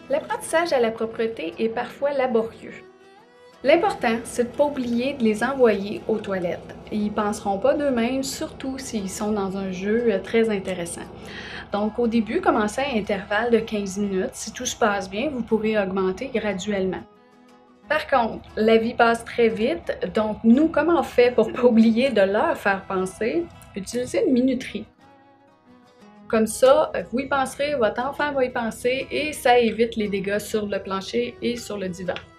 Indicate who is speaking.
Speaker 1: L'apprentissage à la propreté est parfois laborieux. L'important, c'est de ne pas oublier de les envoyer aux toilettes. Ils ne penseront pas d'eux-mêmes, surtout s'ils sont dans un jeu très intéressant. Donc au début, commencez à intervalle de 15 minutes. Si tout se passe bien, vous pourrez augmenter graduellement. Par contre, la vie passe très vite, donc nous, comment on fait pour ne pas oublier de leur faire penser? Utilisez une minuterie. Comme ça, vous y penserez, votre enfant va y penser et ça évite les dégâts sur le plancher et sur le divan.